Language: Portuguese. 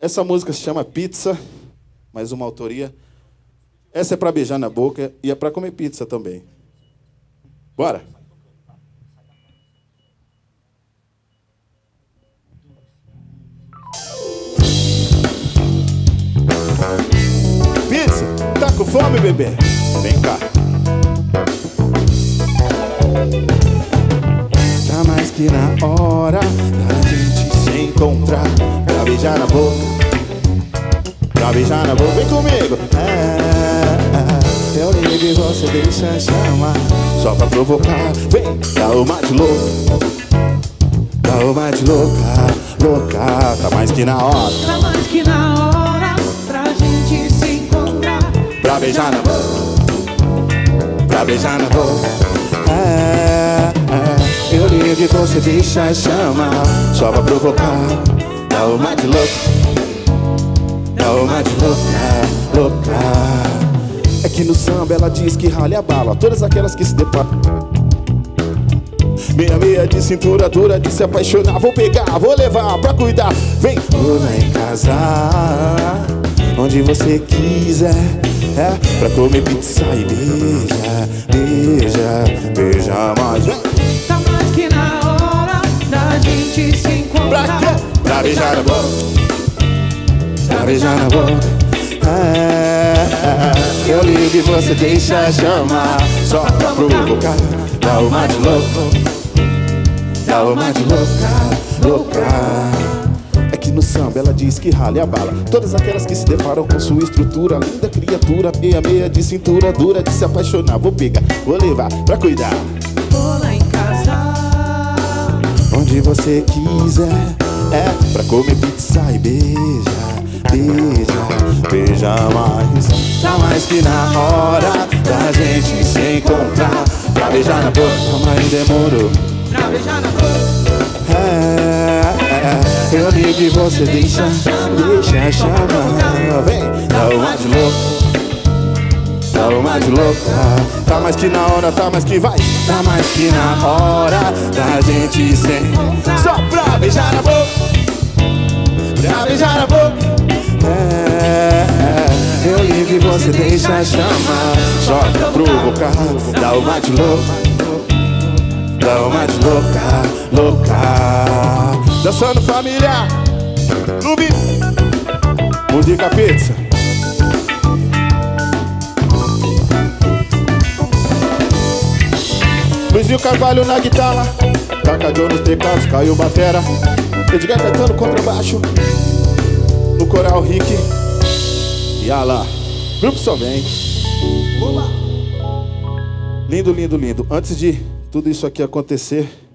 Essa música se chama Pizza, mais uma autoria. Essa é pra beijar na boca e é pra comer pizza também. Bora! Pizza, tá com fome, bebê? Vem cá. Tá mais que na hora da gente se encontrar pra beijar na boca, pra beijar na boca. Vem comigo. Eu ligo e você deixa chamar, só pra provocar. Vem, dá uma de louca, dá uma de louca, louca. Tá mais que na hora, tá mais que na hora pra gente se encontrar, pra beijar na boca, pra beijar na boca. Eu ligo e você deixa chamar, só pra provocar. Dá uma de louca, dá uma de louca, louca. É que no samba ela diz que ralha a bala todas aquelas que se deparam. Meia meia de cintura dura de se apaixonar. Vou pegar, vou levar pra cuidar. Vem, vou lá em casa, onde você quiser, pra comer pizza e beija, beija, beija mais. Tá mais que na hora da gente se encontrar. Pra quê? Pra beijar na boca, pra beijar na boca. Eu ligo e você deixa chamar, só pra provocar. Dá uma de louco, dá uma de louca, louca. É que no samba ela diz que ralha a bala todas aquelas que se deparam com sua estrutura. Linda criatura, meia meia de cintura dura de se apaixonar. Vou pegar, vou levar pra cuidar. Vou lá em casa, onde você quiser, pra comer pizza e beija, beija, beija mais. Tá mais que na hora da gente se encontrar, pra beijar na boca, mas demorou, pra beijar na boca. Eu ligo e você deixa chamar. Vem, dá uma de louca, dá uma de louca. Tá mais que na hora, tá mais que vai. Tá mais que na hora da gente se encontrar, só pra beijar na boca, pra beijar na boca. Eu ligo e você deixa chamar, só pra provocar. Dá uma de louca, dá uma de louca, louca. Dançando família, clube, música pizza. Luizinho Carvalho na guitarra, Cacadão nos teclados, Caio batera, Edgar cantando contrabaixo, no coral Rick e Ala. Grupo Só Vem. Lindo, lindo, lindo. Antes de tudo isso aqui acontecer,